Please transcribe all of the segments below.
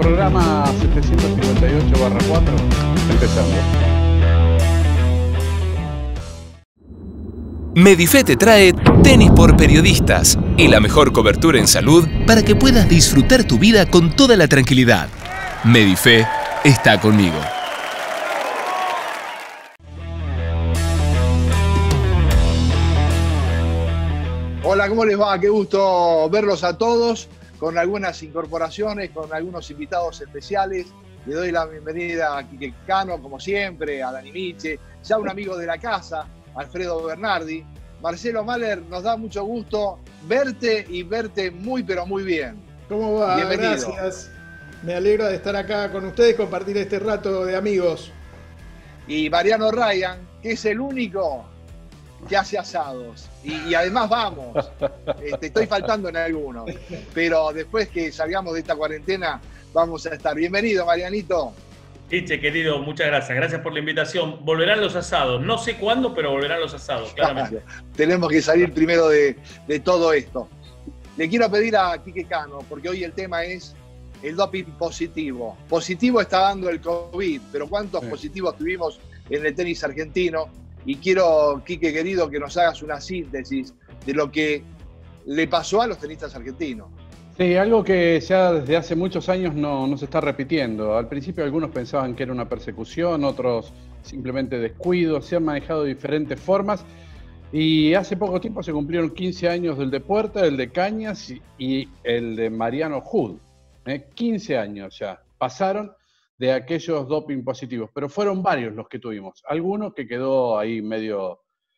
Programa 758/4, empezando. Medife te trae Tenis por Periodistas y la mejor cobertura en salud para que puedas disfrutar tu vida con toda la tranquilidad. Medife está conmigo. Hola, ¿cómo les va? Qué gusto verlos a todos, con algunas incorporaciones, con algunos invitados especiales. Le doy la bienvenida a Quique Cano, como siempre, a Dani Miche, ya un amigo de la casa, Alfredo Bernardi. Marcelo Mahler, nos da mucho gusto verte y verte muy, pero muy bien. ¿Cómo va? Bienvenido. Gracias. Me alegro de estar acá con ustedes y compartir este rato de amigos. Y Mariano Ryan, que es el único que hace asados. Y además vamos. Estoy faltando en algunos. Pero después que salgamos de esta cuarentena, vamos a estar. Bienvenido, Marianito. Iche, querido, muchas gracias. Gracias por la invitación. Volverán los asados. No sé cuándo, pero volverán los asados, claramente. Tenemos que salir primero de todo esto. Le quiero pedir a Quique Cano, porque hoy el tema es el doping positivo. Positivo está dando el COVID, pero ¿cuántos positivos tuvimos en el tenis argentino? Y quiero, Quique querido, que nos hagas una síntesis de lo que le pasó a los tenistas argentinos. Sí, algo que ya desde hace muchos años no se está repitiendo. Al principio algunos pensaban que era una persecución, otros simplemente descuido, se han manejado de diferentes formas. Y hace poco tiempo se cumplieron 15 años del de Puerta, el de Cañas y el de Mariano Hood. 15 años ya pasaron de aquellos doping positivos, pero fueron varios los que tuvimos. Algunos que quedó ahí medio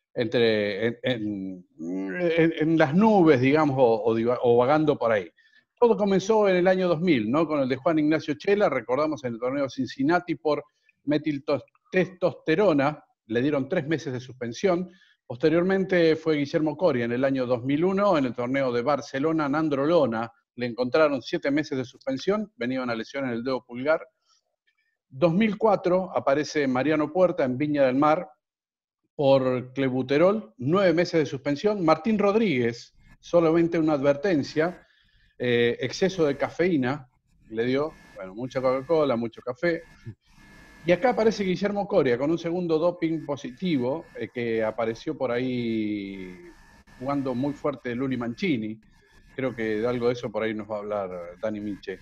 en las nubes, digamos, o vagando por ahí. Todo comenzó en el año 2000, ¿no? Con el de Juan Ignacio Chela, recordamos en el torneo Cincinnati por metiltestosterona, le dieron 3 meses de suspensión. Posteriormente fue Guillermo Coria en el año 2001, en el torneo de Barcelona, Nandrolona, le encontraron 7 meses de suspensión, venía una lesión en el dedo pulgar. 2004 aparece Mariano Puerta en Viña del Mar por clenbuterol, 9 meses de suspensión. Martín Rodríguez, solamente una advertencia, exceso de cafeína, le dio, bueno, mucha Coca-Cola, mucho café. Y acá aparece Guillermo Coria con un segundo doping positivo que apareció por ahí jugando muy fuerte Luli Mancini. Creo que de algo de eso por ahí nos va a hablar Dani Miche.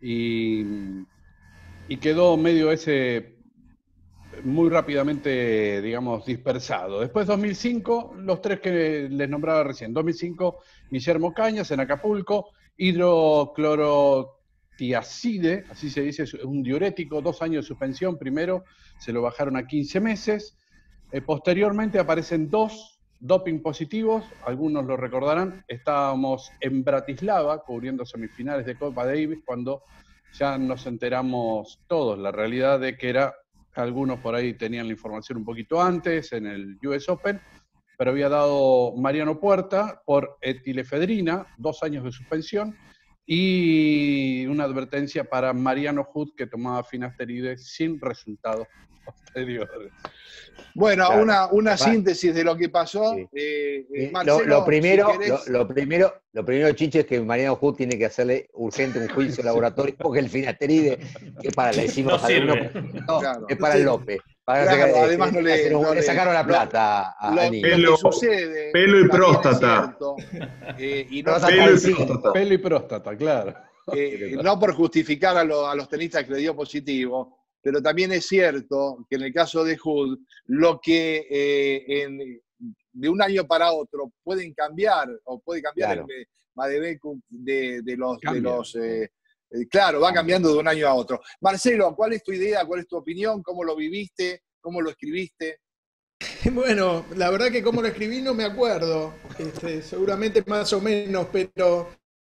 Y quedó medio ese muy rápidamente, digamos, dispersado. Después 2005, los 3 que les nombraba recién. 2005, Guillermo Cañas en Acapulco, hidroclorotiazide, así se dice, es un diurético, 2 años de suspensión primero, se lo bajaron a 15 meses. Posteriormente aparecen 2 doping positivos, algunos lo recordarán, estábamos en Bratislava cubriendo semifinales de Copa Davis cuando ya nos enteramos todos la realidad de que era, algunos por ahí tenían la información un poquito antes en el US Open, pero había dado Mariano Puerta por etilefedrina, 2 años de suspensión y una advertencia para Mariano Hood que tomaba finasteride sin resultados posteriores. Bueno, claro, una síntesis de lo que pasó. Sí. Marcelo, lo primero, si Chiche, es que Mariano Hood tiene que hacerle urgente un juicio laboratorio porque el finasteride, que para le decimos no sirve. Claro, es para el López. Claro, además le sacaron la plata a Niño. Lo que sucede, pelo y próstata. Pelo y próstata, claro. No por justificar a los tenistas que le dio positivo, pero también es cierto que en el caso de Hood, lo que de un año para otro pueden cambiar, o puede cambiar Claro. el Madebecu claro, va cambiando de un año a otro. Marcelo, ¿cuál es tu idea? ¿Cuál es tu opinión? ¿Cómo lo viviste? ¿Cómo lo escribiste? Bueno, la verdad que como lo escribí no me acuerdo. Seguramente más o menos, pero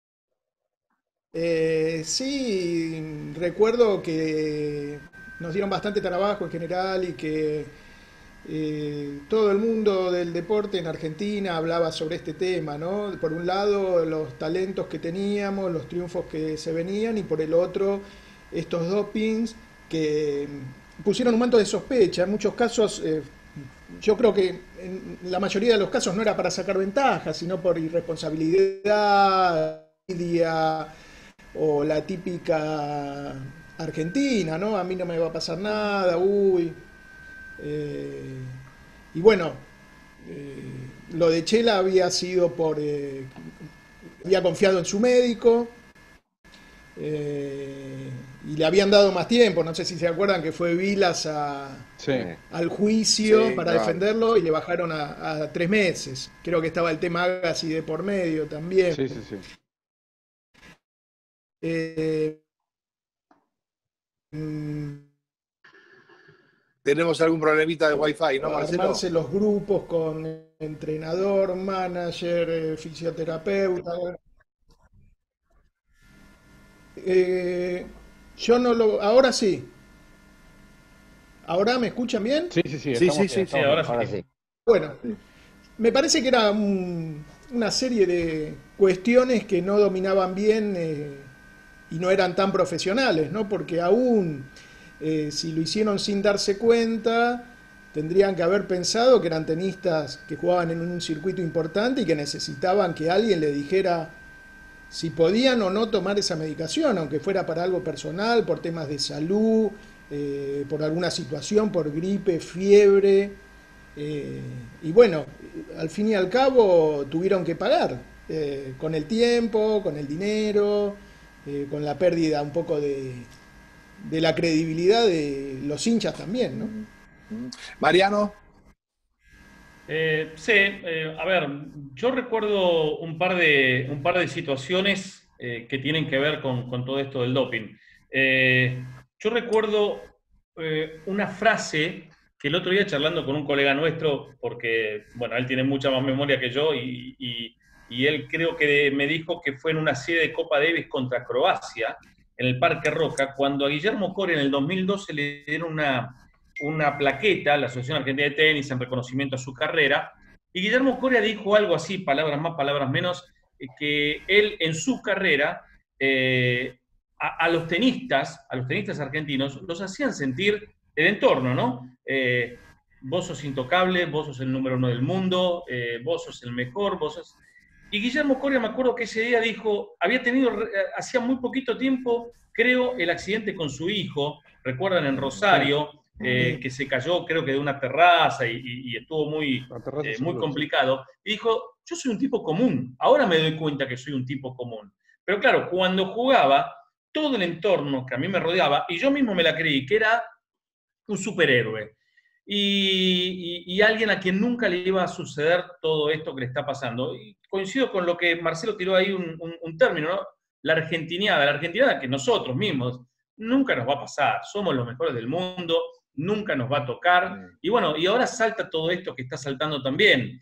sí recuerdo que nos dieron bastante trabajo en general y que todo el mundo del deporte en Argentina hablaba sobre este tema, ¿no? Por un lado, los talentos que teníamos, los triunfos que se venían, y por el otro, estos dopings que pusieron un manto de sospecha. En muchos casos, yo creo que en la mayoría de los casos no era para sacar ventaja, sino por irresponsabilidad, envidia, o la típica argentina, ¿no? A mí no me va a pasar nada, uy. Y bueno, lo de Chela había sido había confiado en su médico, y le habían dado más tiempo. No sé si se acuerdan que fue Vilas al juicio para defenderlo y le bajaron a 3 meses. Creo que estaba el tema Agassi de por medio también. Sí. Tenemos algún problemita de Wi-Fi, ¿no, Marcelo? Armarse los grupos con entrenador, manager, fisioterapeuta. Yo no lo... Ahora sí. ¿Ahora me escuchan bien? Sí, ahora sí. Bueno, me parece que era una serie de cuestiones que no dominaban bien y no eran tan profesionales, ¿no? Porque aún si lo hicieron sin darse cuenta, tendrían que haber pensado que eran tenistas que jugaban en un circuito importante y que necesitaban que alguien le dijera si podían o no tomar esa medicación, aunque fuera para algo personal, por temas de salud, por alguna situación, por gripe, fiebre. Y bueno, al fin y al cabo tuvieron que pagar, con el tiempo, con el dinero, con la pérdida un poco de la credibilidad de los hinchas también, ¿no? Mariano. A ver, yo recuerdo un par de situaciones que tienen que ver con todo esto del doping. Yo recuerdo una frase que el otro día charlando con un colega nuestro, porque, bueno, él tiene mucha más memoria que yo y él creo que me dijo que fue en una serie de Copa Davis contra Croacia, en el Parque Roca, cuando a Guillermo Coria en el 2012 le dieron una plaqueta, la Asociación Argentina de Tenis, en reconocimiento a su carrera, y Guillermo Coria dijo algo así, palabras más, palabras menos, que él en su carrera a los tenistas argentinos los hacían sentir el entorno, ¿no? Vos sos intocable, vos sos el número 1 del mundo, vos sos el mejor, vos sos... Y Guillermo Coria, me acuerdo que ese día dijo, había tenido, hacía muy poquito tiempo, creo, el accidente con su hijo, recuerdan en Rosario, que se cayó, creo que de una terraza y estuvo muy complicado. Y dijo, yo soy un tipo común, ahora me doy cuenta que soy un tipo común. Pero claro, cuando jugaba, todo el entorno que a mí me rodeaba, y yo mismo me la creí, que era un superhéroe. Y alguien a quien nunca le iba a suceder todo esto que le está pasando. Y coincido con lo que Marcelo tiró ahí un término, ¿no? La argentinada que nosotros mismos nunca nos va a pasar. Somos los mejores del mundo, nunca nos va a tocar. Y bueno, y ahora salta todo esto que está saltando también.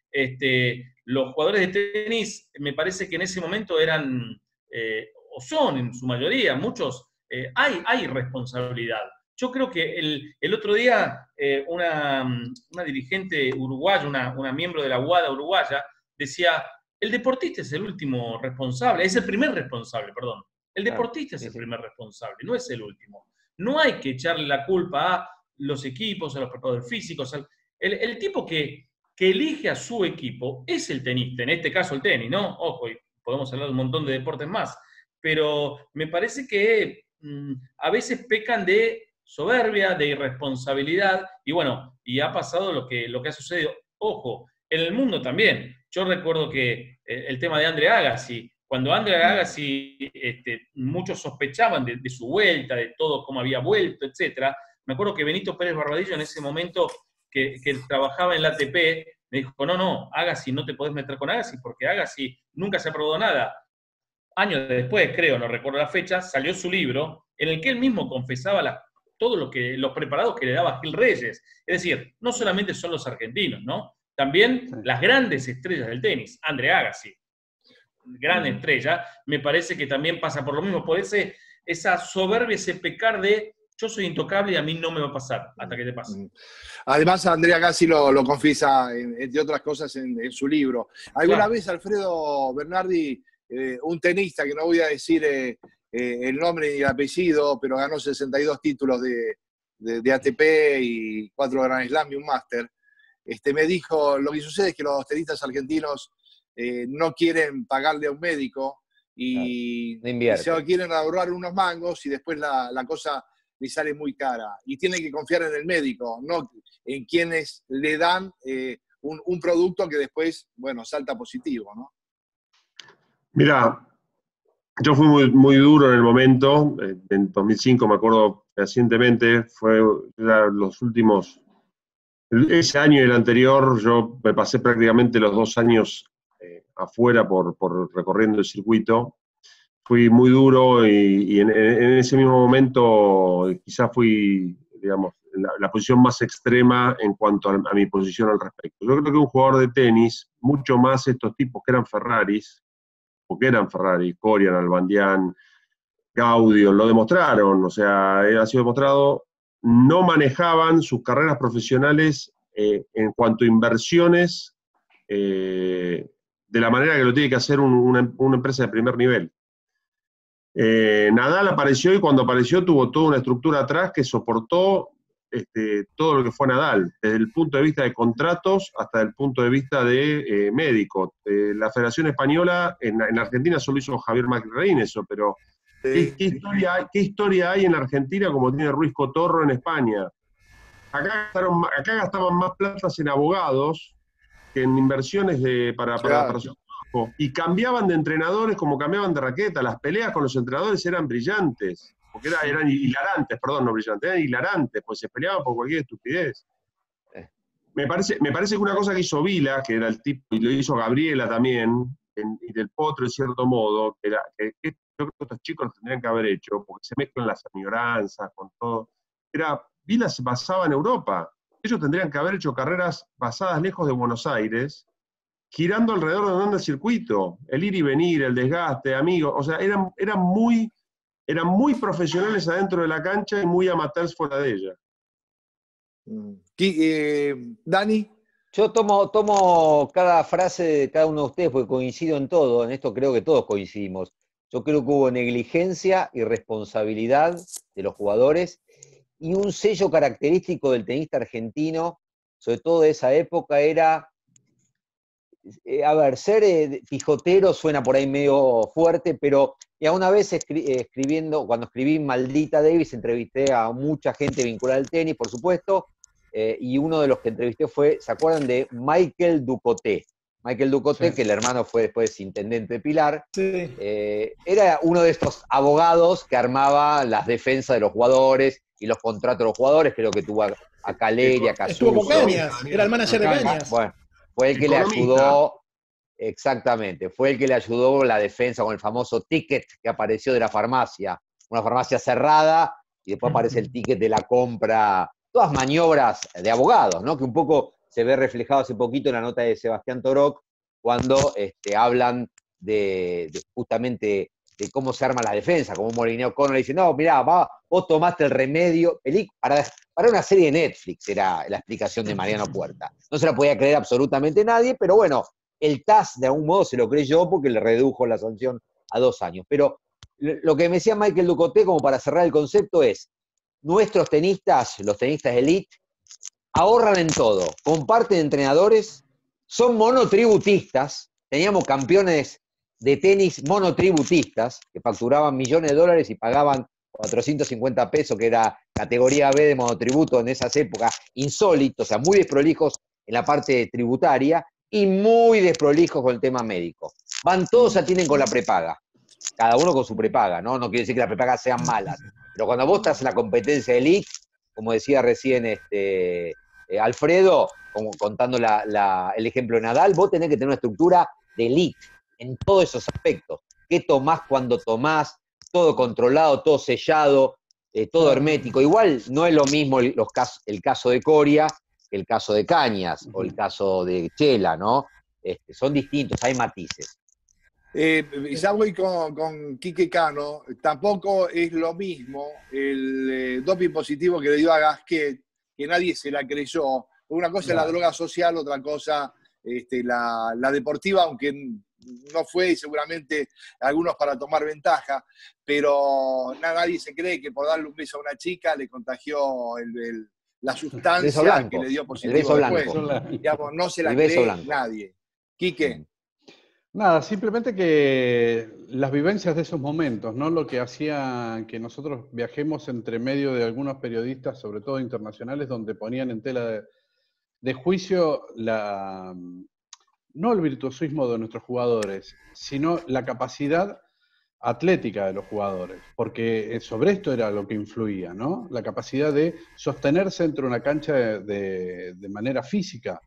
Los jugadores de tenis, me parece que en ese momento eran, o son en su mayoría, muchos, hay responsabilidad. Yo creo que el otro día una dirigente uruguaya, una miembro de la UADA uruguaya, decía, el deportista es el último responsable, es el primer responsable, perdón. El deportista es el primer responsable, no es el último. No hay que echarle la culpa a los equipos, a los preparadores físicos. El tipo que elige a su equipo es el tenista, en este caso el tenis, ¿no? Ojo, y podemos hablar de un montón de deportes más, pero me parece que a veces pecan de soberbia, de irresponsabilidad, y bueno, y ha pasado lo que ha sucedido. Ojo, en el mundo también. Yo recuerdo que el tema de Andre Agassi, cuando Andre Agassi, muchos sospechaban de su vuelta, de todo, cómo había vuelto, etc. Me acuerdo que Benito Pérez Barbadillo en ese momento que trabajaba en la ATP, me dijo, no, Agassi, no te podés meter con Agassi, porque Agassi nunca se ha probado nada. Años después, creo, no recuerdo la fecha, salió su libro en el que él mismo confesaba todo los preparados que le daba Gil Reyes. Es decir, no solamente son los argentinos, ¿no? También las grandes estrellas del tenis. Andre Agassi, gran estrella, me parece que también pasa por lo mismo, por esa soberbia, ese pecar de yo soy intocable y a mí no me va a pasar hasta que te pase. Además, Andre Agassi lo confiesa, entre otras cosas, en su libro. ¿Alguna vez, Alfredo Bernardi, un tenista, que no voy a decir el nombre ni el apellido, pero ganó 62 títulos de ATP y 4 Grand Slam y un Master, me dijo, lo que sucede es que los tenistas argentinos no quieren pagarle a un médico y, no y invierte. se quieren ahorrar unos mangos y después la cosa le sale muy cara. Y tienen que confiar en el médico, no en quienes le dan un producto que después, bueno, salta positivo, ¿no? Mira, yo fui muy duro en el momento. En 2005, me acuerdo recientemente, fue los últimos, ese año y el anterior, yo me pasé prácticamente los 2 años afuera por recorriendo el circuito. Fui muy duro y en ese mismo momento quizás fui, digamos, la posición más extrema en cuanto a mi posición al respecto. Yo creo que un jugador de tenis, mucho más estos tipos que eran Ferraris, porque eran Ferrari, Coria, Nalbandián, Gaudio, lo demostraron, o sea, ha sido demostrado, no manejaban sus carreras profesionales en cuanto a inversiones de la manera que lo tiene que hacer una empresa de primer nivel. Nadal apareció y cuando apareció tuvo toda una estructura atrás que soportó todo lo que fue Nadal, desde el punto de vista de contratos hasta el punto de vista de médico. La Federación Española, en Argentina solo hizo Javier Macraín eso, pero ¿qué historia hay en Argentina como tiene Ruiz Cotorro en España? Acá gastaban más platas en abogados que en inversiones para su trabajo. Y cambiaban de entrenadores como cambiaban de raqueta. Las peleas con los entrenadores eran brillantes. Porque eran hilarantes, perdón, no brillantes, eran hilarantes, pues se peleaban por cualquier estupidez. Me parece que una cosa que hizo Vila, que era el tipo, y lo hizo Gabriela también, y Del Potro en cierto modo, que yo creo que estos chicos lo tendrían que haber hecho, porque se mezclan las añoranzas con todo. Vila se basaba en Europa. Ellos tendrían que haber hecho carreras basadas lejos de Buenos Aires, girando alrededor de donde anda el circuito, el ir y venir, el desgaste, amigos, o sea, eran muy profesionales adentro de la cancha y muy amateurs fuera de ella. Dani. Yo tomo cada frase de cada uno de ustedes porque coincido en todo, en esto creo que todos coincidimos. Yo creo que hubo negligencia y responsabilidad de los jugadores y un sello característico del tenista argentino, sobre todo de esa época, era, ser pijotero suena por ahí medio fuerte, pero ya una vez cuando escribí Maldita Davis, entrevisté a mucha gente vinculada al tenis, por supuesto, y uno de los que entrevisté fue, ¿se acuerdan de Michael Ducoté? Michael Ducoté, sí, que el hermano fue después intendente de Pilar, sí, era uno de estos abogados que armaba las defensas de los jugadores y los contratos de los jugadores, creo que tuvo a Caleri, a Casuso. Estuvo con Cañas, era el manager de Cañas. Bueno, fue el que le ayudó, exactamente, fue el que le ayudó la defensa con el famoso ticket que apareció de la farmacia, una farmacia cerrada, y después aparece el ticket de la compra, todas maniobras de abogados, ¿no? Que un poco se ve reflejado hace poquito en la nota de Sebastián Toroc, cuando hablan justamente de cómo se arma la defensa, como Molineux O'Connor dice, no, mirá, vos tomaste el remedio, para una serie de Netflix era la explicación de Mariano Puerta. No se la podía creer absolutamente nadie, pero bueno, el TAS de algún modo se lo creyó porque le redujo la sanción a 2 años. Pero lo que me decía Michael Ducoté, como para cerrar el concepto, es, nuestros tenistas, los tenistas elite, ahorran en todo, comparten entrenadores, son monotributistas, teníamos campeones de tenis monotributistas, que facturaban millones de dólares y pagaban 450 pesos, que era categoría B de monotributo en esas épocas, insólito, o sea, muy desprolijos en la parte tributaria y muy desprolijos con el tema médico. Van todos, atienden con la prepaga, cada uno con su prepaga, ¿no? No quiere decir que las prepagas sean malas, pero cuando vos estás en la competencia elite, como decía recién Alfredo, como contando el ejemplo de Nadal, vos tenés que tener una estructura de elite en todos esos aspectos. ¿Qué tomás cuando tomás? Todo controlado, todo sellado, todo hermético. Igual no es lo mismo el caso de Coria que el caso de Cañas o el caso de Chela, ¿no? Son distintos, hay matices. Ya voy con Quique Cano. Tampoco es lo mismo el doping positivo que le dio a Gasquet, que nadie se la creyó. Una cosa es la droga social, otra cosa la deportiva, aunque no fue, y seguramente algunos para tomar ventaja, pero nadie se cree que por darle un beso a una chica le contagió la sustancia que le dio positivo después. Digamos, no se la cree nadie. Quique. Nada, simplemente que las vivencias de esos momentos, ¿no? Lo que hacía que nosotros viajemos entre medio de algunos periodistas, sobre todo internacionales, donde ponían en tela de juicio no el virtuosismo de nuestros jugadores, sino la capacidad atlética de los jugadores, porque sobre esto era lo que influía, ¿no? La capacidad de sostenerse dentro de una cancha de manera física.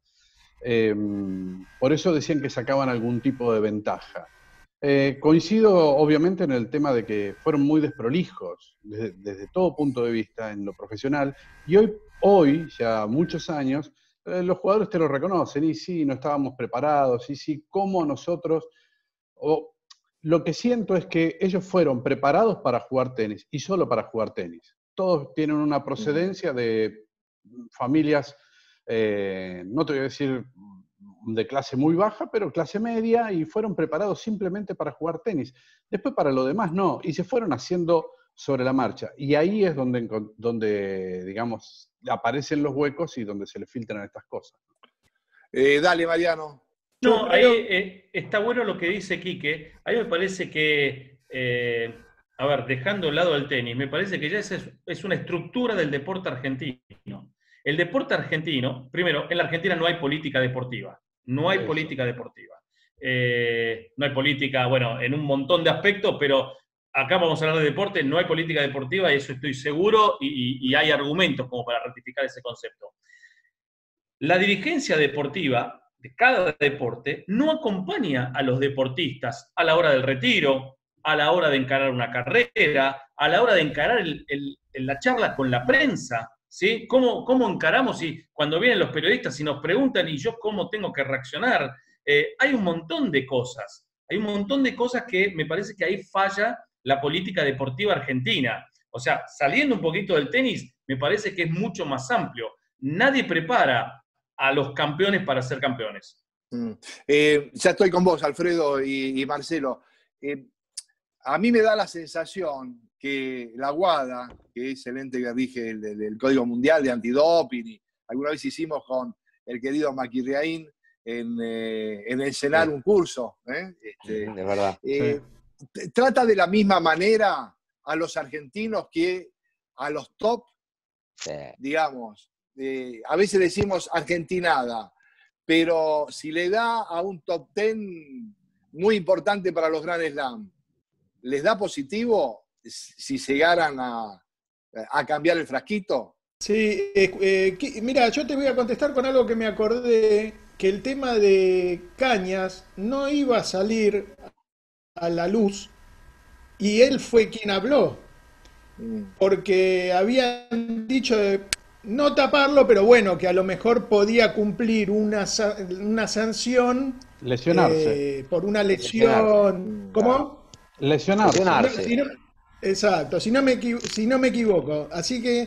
Por eso decían que sacaban algún tipo de ventaja. Coincido obviamente en el tema de que fueron muy desprolijos desde todo punto de vista en lo profesional, y hoy ya muchos años, los jugadores te lo reconocen, y sí, no estábamos preparados, y sí, como nosotros, lo que siento es que ellos fueron preparados para jugar tenis, y solo para jugar tenis. Todos tienen una procedencia de familias, no te voy a decir de clase muy baja, pero clase media, y fueron preparados simplemente para jugar tenis. Después para lo demás no, y se fueron haciendo sobre la marcha. Y ahí es donde digamos, aparecen los huecos y donde se les filtran estas cosas. Dale, Mariano. No, ahí está bueno lo que dice Quique. A mí me parece que, a ver, dejando de lado el tenis, me parece que ya es una estructura del deporte argentino. El deporte argentino, primero, en la Argentina no hay política deportiva. No hay política deportiva. No hay política, bueno, en un montón de aspectos, pero acá vamos a hablar de deporte, no hay política deportiva, y eso estoy seguro, y hay argumentos como para ratificar ese concepto. La dirigencia deportiva de cada deporte no acompaña a los deportistas a la hora del retiro, a la hora de encarar una carrera, a la hora de encarar la charla con la prensa, ¿sí? ¿Cómo encaramos cuando vienen los periodistas y nos preguntan y yo cómo tengo que reaccionar? Hay un montón de cosas. Hay un montón de cosas que me parece que ahí falla la política deportiva argentina. O sea, saliendo un poquito del tenis, me parece que es mucho más amplio. Nadie prepara a los campeones para ser campeones. Ya estoy con vos, Alfredo y Marcelo. A mí me da la sensación que la WADA, que es el ente que rige el Código Mundial de Antidoping, y alguna vez hicimos con el querido Maquirriaín en enseñar un curso. Es verdad. Trata de la misma manera a los argentinos que a los top, digamos. A veces decimos argentinada, pero si le da a un top 10 muy importante para los Grand Slam, ¿les da positivo si llegaran a cambiar el frasquito? Sí, mira, yo te voy a contestar con algo que me acordé, que el tema de Cañas no iba a salir a la luz, y él fue quien habló, porque habían dicho de no taparlo, pero bueno, que a lo mejor podía cumplir una sanción. Lesionarse. Por una lesión. ¿Cómo? Lesionarse. Exacto, si no me equivoco. Así que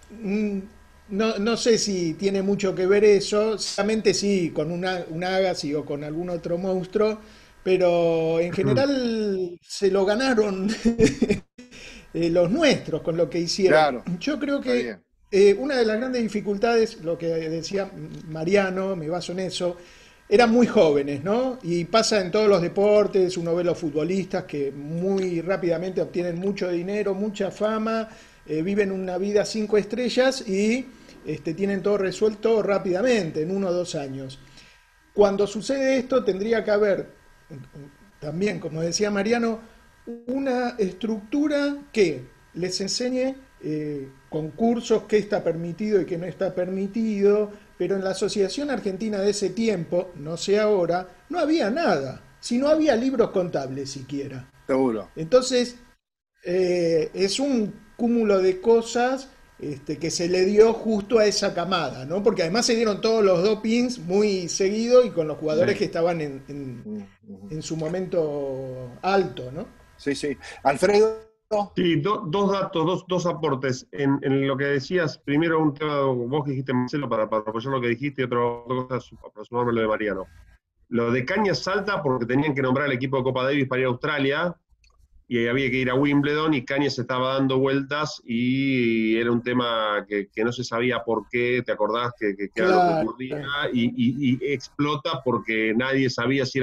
no sé si tiene mucho que ver eso. Seguramente sí, con un Agassi o con algún otro monstruo, pero en general se lo ganaron los nuestros con lo que hicieron. Claro. Yo creo que una de las grandes dificultades, lo que decía Mariano, me baso en eso, eran muy jóvenes, ¿no? Y pasa en todos los deportes, uno ve los futbolistas que muy rápidamente obtienen mucho dinero, mucha fama, viven una vida 5 estrellas y tienen todo resuelto rápidamente, en 1 o 2 años. Cuando sucede esto, tendría que haber, también, como decía Mariano, una estructura que les enseñe concursos, qué está permitido y qué no está permitido, pero en la Asociación Argentina de ese tiempo, no sé ahora, no había nada, si no había libros contables siquiera. Seguro. Entonces, es un cúmulo de cosas que se le dio justo a esa camada, ¿no? Porque además se dieron todos los dopings muy seguido y con los jugadores que estaban en su momento alto, ¿no? Sí, sí. Alfredo. Sí, dos datos, dos aportes. En lo que decías, primero un tema, vos que dijiste, Marcelo, para apoyar lo que dijiste, y otra cosa para sumarme lo de Mariano. Lo de Cañas salta porque tenían que nombrar al equipo de Copa Davis para ir a Australia, y había que ir a Wimbledon, y Cañas estaba dando vueltas, y era un tema que no se sabía por qué, ¿te acordás? Que era lo que ocurría, y explota porque nadie sabía si era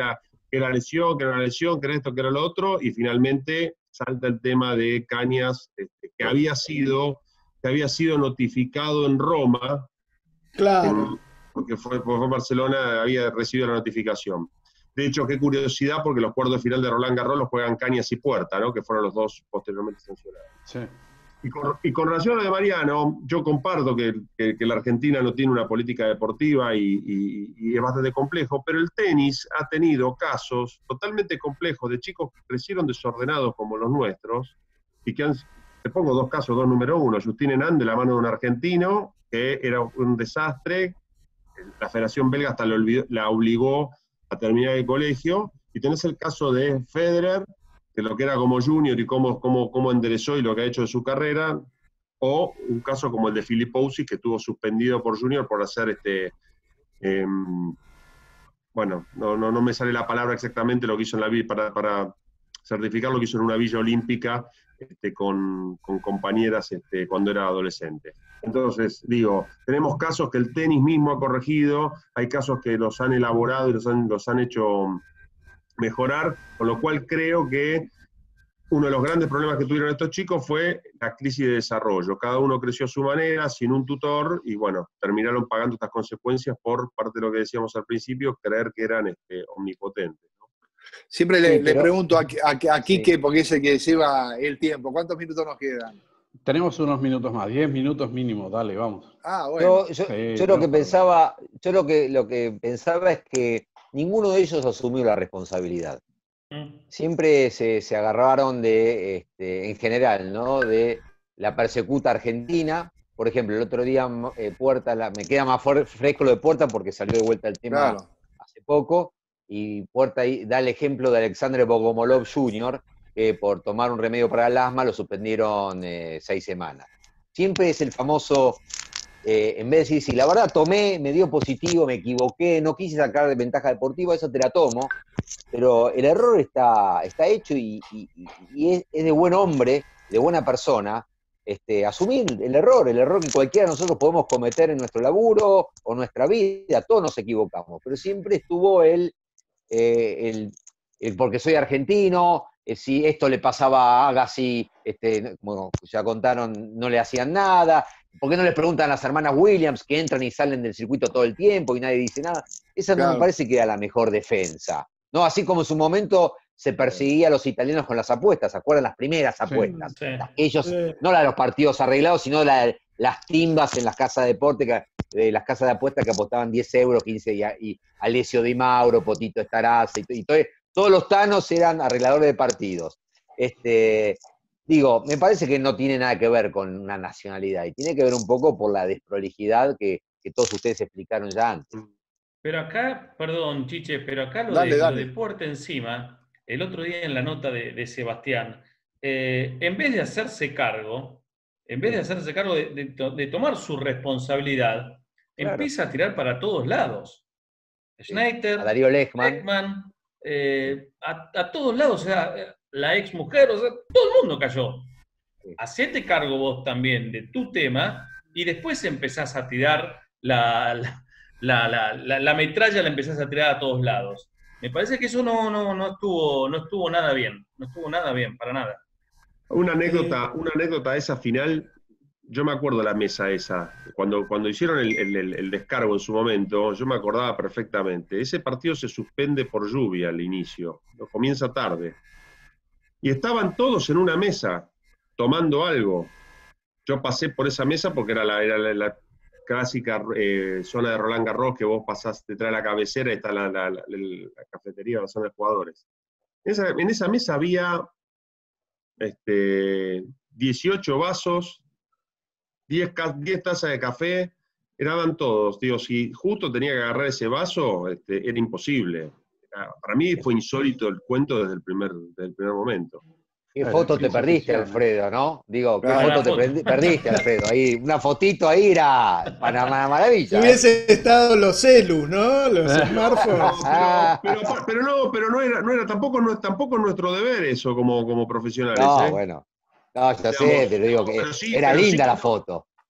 que era lesión, que era una lesión, que era esto, que era lo otro, y finalmente salta el tema de Cañas, que había sido notificado en Roma, Claro. porque fue Barcelona, había recibido la notificación. De hecho, qué curiosidad, porque los cuartos de final de Roland Garros los juegan Cañas y Puerta, ¿no? Que fueron los dos posteriormente sancionados. Sí. Y con relación a lo de Mariano, yo comparto que la Argentina no tiene una política deportiva y es bastante complejo, pero el tenis ha tenido casos totalmente complejos de chicos que crecieron desordenados como los nuestros y que te pongo dos casos, dos número uno, Justin Henin de la mano de un argentino, que era un desastre, la Federación Belga hasta la obligó a terminar el colegio, y tenés el caso de Federer, que lo que era como junior y cómo enderezó y lo que ha hecho de su carrera, o un caso como el de Filipowski, que estuvo suspendido por junior por hacer bueno, no me sale la palabra exactamente lo que hizo en la villa, para certificar lo que hizo en una villa olímpica con compañeras cuando era adolescente. Entonces, digo, tenemos casos que el tenis mismo ha corregido, hay casos que los han elaborado y los han hecho mejorar, con lo cual creo que uno de los grandes problemas que tuvieron estos chicos fue la crisis de desarrollo. Cada uno creció a su manera, sin un tutor, y bueno, terminaron pagando estas consecuencias por parte de lo que decíamos al principio, creer que eran omnipotentes, ¿no? Siempre le pregunto a Quique, porque es el que lleva el tiempo. ¿Cuántos minutos nos quedan? Tenemos unos minutos más, 10 minutos mínimo, dale, vamos. Bueno. Yo lo que pensaba es que ninguno de ellos asumió la responsabilidad. Siempre se agarraron en general, ¿no? De la persecuta argentina. Por ejemplo, el otro día Puerta, me queda más fresco lo de Puerta porque salió de vuelta el tema hace poco, y Puerta da el ejemplo de Alexander Bogomolov Jr., que por tomar un remedio para el asma lo suspendieron 6 semanas. Siempre es el famoso, en vez de decir, si la verdad tomé, me dio positivo, me equivoqué, no quise sacar de ventaja deportiva, eso te la tomo, pero el error está hecho y es de buen hombre, de buena persona, asumir el error que cualquiera de nosotros podemos cometer en nuestro laburo o nuestra vida, todos nos equivocamos, pero siempre estuvo el porque soy argentino, si esto le pasaba a Agassi, como ya contaron, no le hacían nada. ¿Por qué no les preguntan a las hermanas Williams, que entran y salen del circuito todo el tiempo y nadie dice nada? Esa no me parece que era la mejor defensa, ¿no? Así como en su momento se perseguía a los italianos con las apuestas, ¿se acuerdan? Las primeras apuestas. Sí. Ellos, no la de los partidos arreglados, sino las timbas en las casas de deporte, las casas de apuestas que apostaban 10 euros, 15, y Alessio Di Mauro, Potito Estarazza, y todos los tanos eran arregladores de partidos. Digo, me parece que no tiene nada que ver con una nacionalidad, y tiene que ver un poco por la desprolijidad que todos ustedes explicaron ya antes. Pero acá, perdón, Chiche, pero acá lo de Puerta encima, el otro día en la nota de Sebastián, en vez de hacerse cargo, de tomar su responsabilidad, empieza a tirar para todos lados. Schneider, a Darío Lechmann, a todos lados, o sea, la ex mujer, o sea, todo el mundo cayó. Hacete cargo vos también de tu tema y después empezás a tirar la metralla, la empezás a tirar a todos lados. Me parece que eso no estuvo nada bien, para nada. Una anécdota esa final, yo me acuerdo de la mesa esa, cuando hicieron el descargo en su momento, yo me acordaba perfectamente. Ese partido se suspende por lluvia al inicio, comienza tarde. Y estaban todos en una mesa, tomando algo. Yo pasé por esa mesa porque era la clásica zona de Roland Garros, que vos pasás detrás de la cabecera y está la cafetería, la zona de jugadores. En esa mesa había 18 vasos, 10 tazas de café, eran todos. Digo, si justo tenía que agarrar ese vaso, era imposible. Para mí fue insólito el cuento desde el primer momento. ¿Qué foto te perdiste, Alfredo, no? Digo, ¿qué foto te perdiste, Alfredo? Ahí, una fotito ahí era para una maravilla. Si hubiese estado los celus, ¿no? Los smartphones. Pero no era tampoco nuestro deber eso como profesionales. No, bueno. No, ya sé, pero digo que era linda la foto.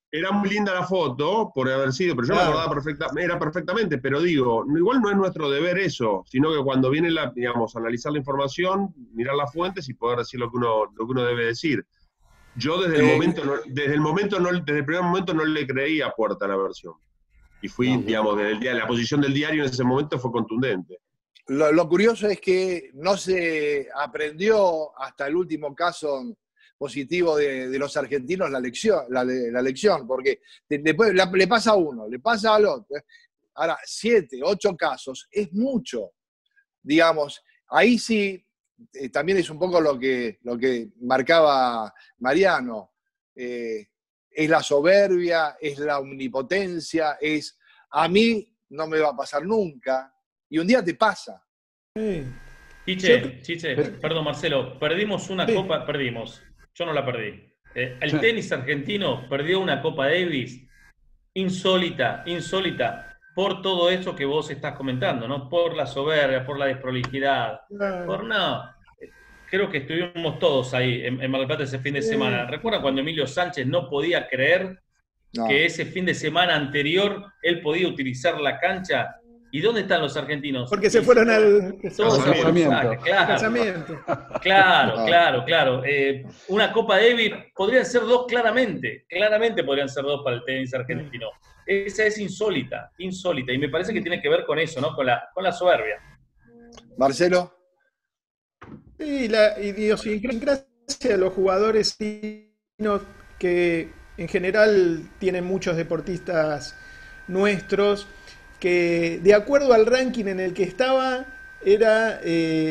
Era muy linda la foto, por haber sido, pero yo me acordaba perfectamente, pero digo, igual no es nuestro deber eso, sino que cuando viene digamos, analizar la información, mirar las fuentes y poder decir lo que uno debe decir. Yo desde el primer momento no le creí a Puerta la versión. Y fui, digamos, la posición del diario en ese momento fue contundente. Lo curioso es que no se aprendió hasta el último caso positivo de los argentinos la lección, porque después le pasa a uno, le pasa al otro. Ahora, 7, 8 casos es mucho, digamos. Ahí sí, también es un poco lo que marcaba Mariano. Es la soberbia, es la omnipotencia, a mí no me va a pasar nunca, y un día te pasa. Chiche, perdón Marcelo, perdimos una copa, yo no la perdí. El tenis argentino perdió una Copa Davis insólita, por todo eso que vos estás comentando, ¿no? Por la soberbia, por la desprolijidad, creo que estuvimos todos ahí en Mar del Plata ese fin de semana. ¿Recuerdan cuando Emilio Sánchez no podía creer que ese fin de semana anterior él podía utilizar la cancha? ¿Y dónde están los argentinos? Porque se fueron al casamiento. Claro. Una Copa Davis podrían ser 2 claramente podrían ser 2 para el tenis argentino. Esa es insólita, y me parece que tiene que ver con eso, ¿no? Con la soberbia. Marcelo. Sí, la idiosincrasia de los jugadores que en general tienen muchos deportistas nuestros, que de acuerdo al ranking en el que estaba, era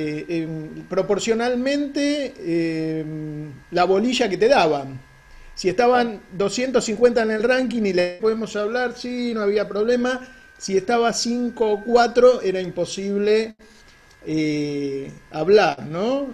proporcionalmente la bolilla que te daban. Si estaban 250 en el ranking y le podemos hablar, sí, no había problema. Si estaba 5 o 4, era imposible hablar, ¿no?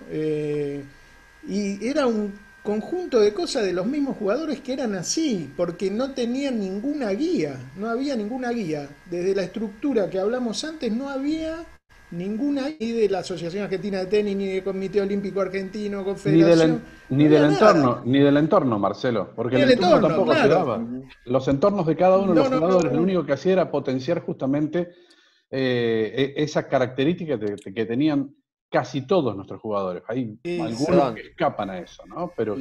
Y era un conjunto de cosas de los mismos jugadores que eran así, porque no tenían ninguna guía, no había ninguna guía. Desde la estructura que hablamos antes no había ninguna guía de la Asociación Argentina de Tenis, ni del Comité Olímpico Argentino, Confederación. Ni del entorno, Marcelo, porque el entorno tampoco se daba. Los entornos de cada uno de los jugadores, lo único que hacía era potenciar justamente esas características que tenían casi todos nuestros jugadores. Hay algunos que escapan a eso, ¿no? Pero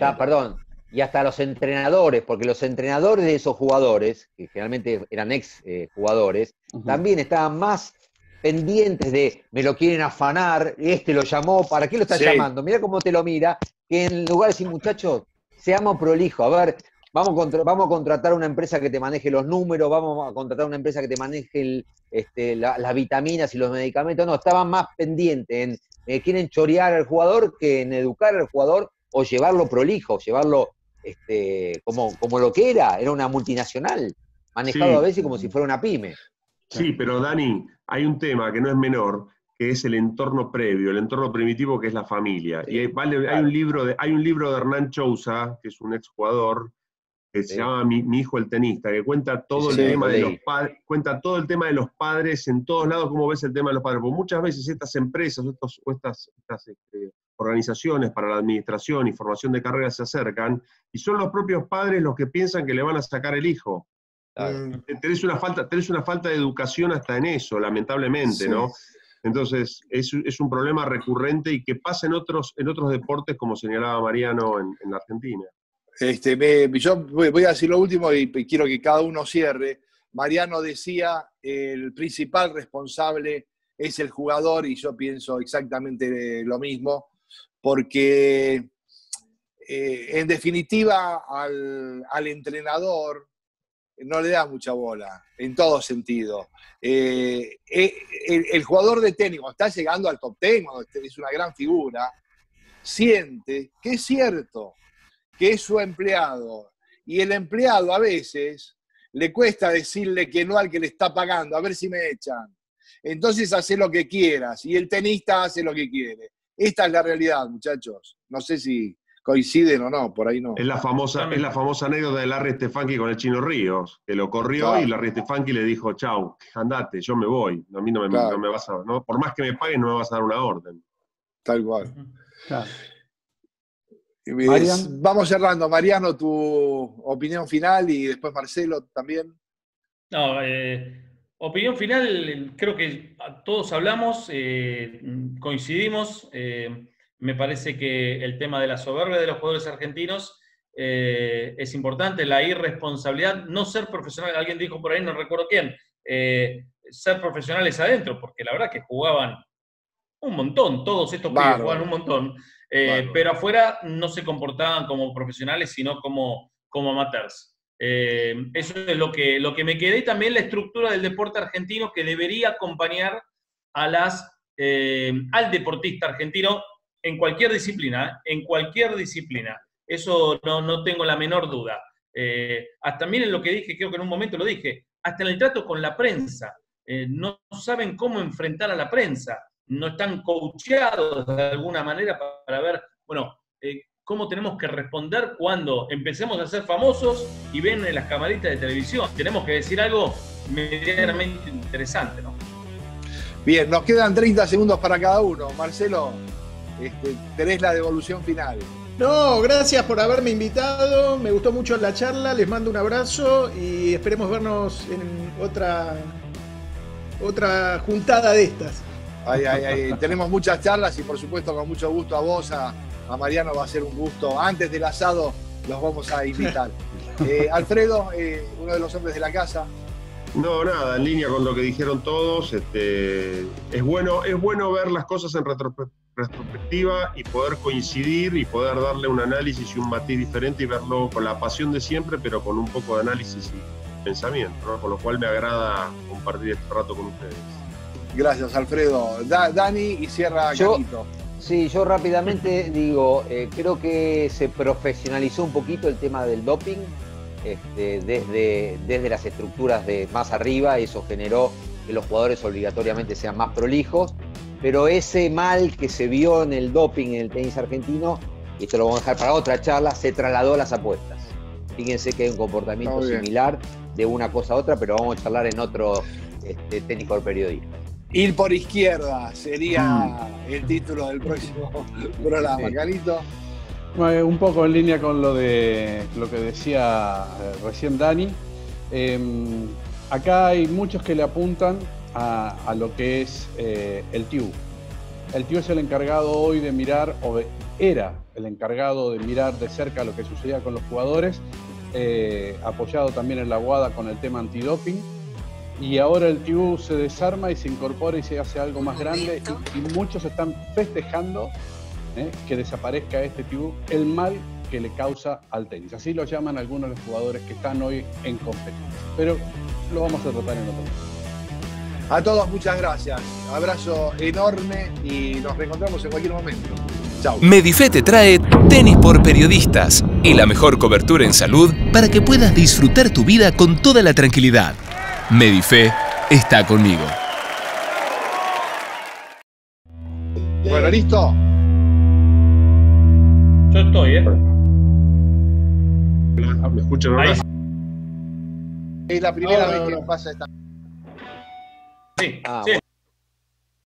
y hasta los entrenadores, porque los entrenadores de esos jugadores, que generalmente eran ex jugadores, también estaban más pendientes de me lo quieren afanar, lo llamó, ¿para qué lo está llamando? Mira cómo te lo mira, que en lugar de decir, muchachos, seamos prolijos, a ver, vamos a contratar una empresa que te maneje los números, vamos a contratar una empresa que te maneje las vitaminas y los medicamentos. No, estaban más pendientes en quieren chorear al jugador que en educar al jugador o llevarlo prolijo, llevarlo como lo que era una multinacional, manejado a veces como si fuera una pyme. Sí, pero Dani, hay un tema que no es menor, que es el entorno previo, el entorno primitivo, que es la familia. Sí, y hay un libro de Hernán Chousa, que es un exjugador, que se llama Mi hijo el tenista, que cuenta todo el tema de los padres, cuenta todo el tema de los padres en todos lados, cómo ves el tema de los padres. Porque muchas veces estas empresas estas organizaciones para la administración y formación de carreras se acercan, y son los propios padres los que piensan que le van a sacar el hijo. Tenés una falta de educación hasta en eso, lamentablemente, ¿no? Entonces, es un problema recurrente y que pasa en otros deportes, como señalaba Mariano en la Argentina. Yo voy a decir lo último y quiero que cada uno cierre. Mariano decía, el principal responsable es el jugador, y yo pienso exactamente lo mismo, porque en definitiva al entrenador no le da mucha bola, en todo sentido. El jugador de tenis, cuando está llegando al top 10, cuando es una gran figura, siente que es cierto, que es su empleado, y el empleado a veces le cuesta decirle que no al que le está pagando, a ver si me echan. Entonces hace lo que quieras, y el tenista hace lo que quiere. Esta es la realidad, muchachos. No sé si coinciden o no, por ahí no. Es la famosa anécdota de Larry Stefanki con el Chino Ríos, que lo corrió y Larry Stefanki le dijo, chau, andate, yo me voy, a mí no me vas a, ¿no? Por más que me paguen no me vas a dar una orden. Tal cual. Vamos cerrando. Mariano, tu opinión final y después Marcelo también. No, opinión final, creo que todos hablamos, coincidimos. Me parece que el tema de la soberbia de los jugadores argentinos es importante, la irresponsabilidad, no ser profesional. Alguien dijo por ahí, no recuerdo quién, ser profesionales adentro, porque la verdad que jugaban un montón, todos estos pibes jugaban un montón, pero afuera no se comportaban como profesionales, sino como amateurs. Eso es lo que me quedé, y también la estructura del deporte argentino que debería acompañar a al deportista argentino en cualquier disciplina, Eso no tengo la menor duda. Hasta también en lo que dije, creo que en un momento lo dije, hasta en el trato con la prensa. No saben cómo enfrentar a la prensa, no están coacheados de alguna manera para ver, bueno, cómo tenemos que responder cuando empecemos a ser famosos y ven en las camaritas de televisión. Tenemos que decir algo medianamente interesante, ¿no? Bien, nos quedan 30 segundos para cada uno. Marcelo, tenés la devolución final. No, gracias por haberme invitado. Me gustó mucho la charla. Les mando un abrazo y esperemos vernos en otra juntada de estas. Tenemos muchas charlas y por supuesto con mucho gusto a vos, a Mariano va a ser un gusto. Antes del asado los vamos a invitar. Alfredo, uno de los hombres de la casa. No, nada, en línea con lo que dijeron todos. Es bueno ver las cosas en retrospectiva y poder coincidir y poder darle un análisis y un matiz diferente y verlo con la pasión de siempre, pero con un poco de análisis y pensamiento, ¿no? Con lo cual me agrada compartir este rato con ustedes. Gracias, Alfredo. Dani, y cierra Carito. Sí, yo rápidamente digo, creo que se profesionalizó un poquito el tema del doping desde las estructuras de más arriba. Eso generó que los jugadores obligatoriamente sean más prolijos, pero ese mal que se vio en el doping en el tenis argentino, y esto lo vamos a dejar para otra charla, se trasladó a las apuestas. Fíjense que hay un comportamiento similar de una cosa a otra, pero vamos a charlar en otro Tenis por Periodistas. Ir por izquierda sería el título del próximo programa. Sí. Carito. Un poco en línea con lo que decía recién Dani. Acá hay muchos que le apuntan a lo que es el TIU. El TIU es el encargado hoy de mirar, era el encargado de mirar de cerca lo que sucedía con los jugadores, apoyado también en la UADA con el tema antidoping. Y ahora el TIU se desarma y se incorpora y se hace algo más grande, y muchos están festejando que desaparezca este TIU, el mal que le causa al tenis. Así lo llaman algunos de los jugadores que están hoy en competencia. Pero lo vamos a tratar en otro momento. A todos muchas gracias. Abrazo enorme y nos reencontramos en cualquier momento. Chau. Medife te trae Tenis por Periodistas y la mejor cobertura en salud para que puedas disfrutar tu vida con toda la tranquilidad. Medife está conmigo. Bueno, ¿listo? Yo estoy, ¿Me escuchan ahora? Es la primera vez que pasa esta. Sí, Ah, sí. bueno.